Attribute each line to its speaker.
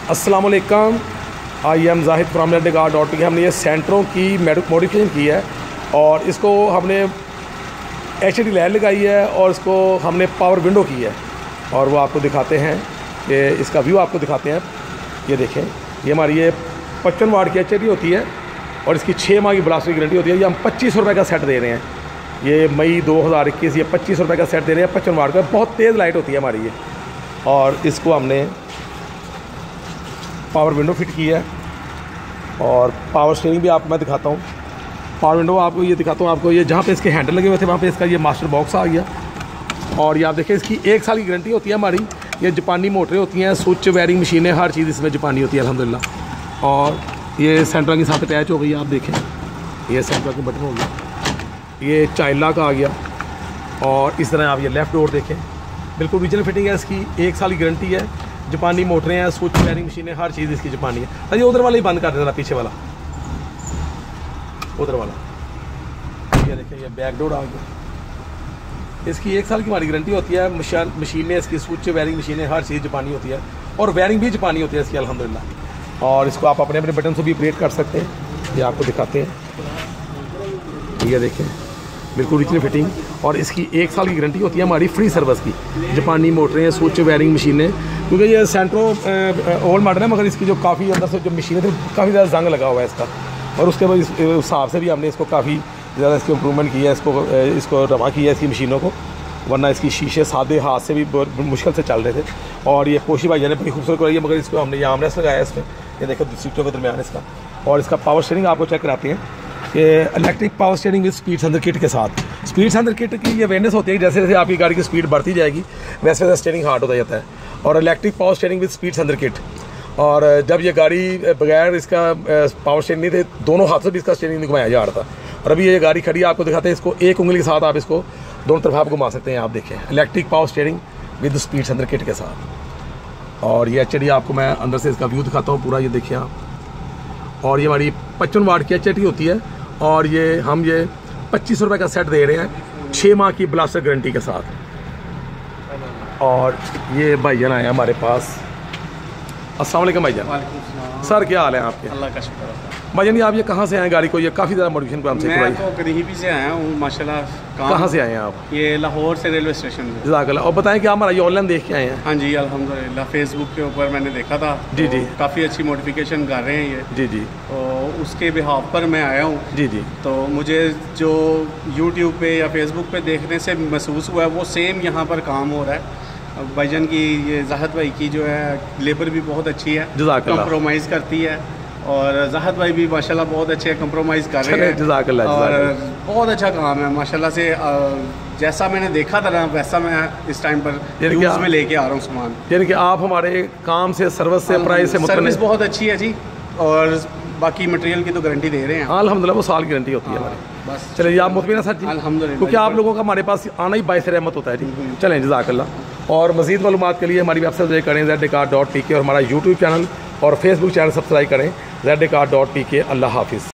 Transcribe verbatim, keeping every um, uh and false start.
Speaker 1: अस्सलाम वालेकुम, I am Zahid from red car dot P K. हमने ये सेंटरों की मॉडिफिकेशन की है और इसको हमने एच डी लाइट लगाई है और इसको हमने पावर विंडो की है और वो आपको दिखाते हैं कि इसका व्यू आपको दिखाते हैं। ये देखें, ये हमारी ये पचपन वाट की एच डी होती है और इसकी छः माह की ब्लास्ट की गारंटी होती है। ये हम पच्चीस रुपये का सेट दे रहे हैं। ये मई दो हज़ार इक्कीस ये पच्चीस रुपये का सेट दे रहे हैं पचपन वाट का। बहुत तेज़ लाइट होती है हमारी ये। और इसको हमने पावर विंडो फिट की है और पावर स्टीयरिंग भी आपको मैं दिखाता हूँ। पावर विंडो आपको ये दिखाता हूँ आपको। ये जहाँ पे इसके हैंडल लगे हुए थे वहाँ पे इसका ये मास्टर बॉक्स आ गया और ये आप देखें इसकी एक साल की गारंटी होती है हमारी। ये जापानी मोटरें होती हैं, स्विच वायरिंग मशीनें, हर चीज़ इसमें जापानी होती है अल्हम्दुलिल्लाह। और ये सेंटर के साथ अटैच हो गई, आप देखें ये सेंटर के बटन हो गया, ये चाइल्ड लॉक आ गया। और इस तरह आप ये लेफ़्ट डोर देखें, बिल्कुल ओरिजिनल फिटिंग है इसकी, एक साल की गारंटी है। जापानी मोटरें हैं, स्विच वायरिंग मशीनें, हर चीज़ इसकी जापानी है। तो ये उधर वाला ही बंद कर देना, पीछे वाला, उधर वाला। ये देखिए ये बैक डोर आ गया। इसकी एक साल की हमारी गारंटी होती है। मशीनें इसकी, स्विच वायरिंग मशीनें, हर चीज़ जापानी होती है और वायरिंग भी जापानी होती है इसकी अल्हम्दुलिल्लाह। और इसको आप अपने अपने बटन से भी ऑपरेट कर सकते हैं। ये आपको दिखाते हैं, ये देखें बिल्कुल ओरिजिनल फिटिंग। और इसकी एक साल की गारंटी होती है हमारी फ्री सर्विस की। जापानी मोटरें, स्विच वायरिंग मशीनें, क्योंकि ये सेंट्रो ओल्ड मॉडल है मगर इसकी जो काफ़ी अंदर से जो मशीनें थी काफ़ी ज़्यादा जंग लगा हुआ है इसका। और उसके बाद इस हिसाब से भी हमने इसको काफ़ी ज़्यादा इसको इम्प्रूवमेंट किया है, इसको इसको रवा किया है इसकी मशीनों को, वरना इसकी शीशे सादे हाथ से भी बहुत मुश्किल से चल रहे थे। और ये पोशी भाई ने बड़ी खूबसूरत कराई है मगर इसको हमने ये आर्मरेस्ट लगाया है इसमें। ये देखो सीटों के दरमियान इसका। और इसका पावर स्टीयरिंग आपको चेक कराते हैं कि electric power steering with speed sensor kit के साथ। स्पीड सेंसर किट की ये अवेयरनेस होती है, जैसे जैसे आपकी गाड़ी की स्पीड बढ़ती जाएगी वैसे वैसे स्टीयरिंग हार्ड होता जाता है। और electric power steering with speed sensor kit. और जब ये गाड़ी बगैर इसका पावर स्टीयरिंग नहीं थे, दोनों हाथों से भी इसका स्टीयरिंग घुमाया जा रहा था। और अभी ये गाड़ी खड़ी आपको दिखाते हैं, इसको एक उंगली के साथ आप इसको दोनों तरफ आप घुमा सकते हैं। आप देखें electric power steering with speed sensor kit के साथ। और ये एच डी आपको मैं अंदर से इसका व्यू दिखाता हूँ पूरा, ये देखिए आप। और ये हमारी पचपन वाट की एच डी होती है और ये हम ये पच्चीस रुपये का सेट दे रहे हैं छः माह की ब्लास्टर गारंटी के साथ। और ये भाईजान आए हैं हमारे पास। अस्सलाम वालेकुम भाईजान। सर क्या हाल है आपके?
Speaker 2: अल्लाह का शुक्र है।
Speaker 1: भाईजान आप ये कहाँ से आए गाड़ी को? ये काफ़ी ज़्यादा मॉडिफिकेशन को हमसे
Speaker 2: मैं तो करीबी से आया हूँ माशाल्लाह।
Speaker 1: कहाँ से आए हैं आप?
Speaker 2: ये लाहौर से रेलवे स्टेशन से।
Speaker 1: जज़ाकल्लाह। और बताएं कि आप हमारा ये ऑनलाइन देख के आए हैं?
Speaker 2: हाँ जी अल्हम्दुलिल्लाह, फेसबुक के ऊपर मैंने देखा था।
Speaker 1: जी जी।
Speaker 2: काफ़ी अच्छी मॉडिफिकेशन कर रहे हैं ये।
Speaker 1: जी जी।
Speaker 2: तो उसके बिहाफ पर मैं आया हूँ।
Speaker 1: जी जी।
Speaker 2: तो मुझे जो यूट्यूब पे या फेसबुक पे देखने से महसूस हुआ है वो सेम यहाँ पर काम हो रहा है। भाईजान की ये ज़ाहिद भाई की जो है लेबर भी बहुत अच्छी है, कंप्रोमाइज़ करती है। और ज़ाहिद भाई भी माशाल्लाह बहुत अच्छे कंप्रोमाइज़ कर रहे हैं।
Speaker 1: जज़ाकल्लाह।
Speaker 2: और बहुत अच्छा काम है माशाल्लाह से। जैसा मैंने देखा था ना वैसा मैं इस टाइम पर यूज़ में लेके आ रहा हूँ सामान।
Speaker 1: यानी कि आप हमारे काम से, सर्विस से, प्राइस से
Speaker 2: सर्विस बहुत अच्छी है जी। और बाकी मटेरियल की तो गारंटी दे रहे हैं
Speaker 1: अल्हम्दुलिल्लाह, वो साल की गारंटी होती है हमारी।
Speaker 2: बस
Speaker 1: चलिए आप मुतमिन सर जी?
Speaker 2: अल्हम्दुलिल्लाह,
Speaker 1: क्योंकि आप लोगों का हमारे पास आना ही बाइस रहमत होता है जी। चलें जज़ाकल्लाह। और मज़ीद मालूमात के लिए हमारी वेबसाइट विजिट करें Z car dot P K और हमारा यूट्यूब चैनल और फेसबुक चैनल सब्सक्राइब करें Z car dot P K. अल्लाह हाफिज़।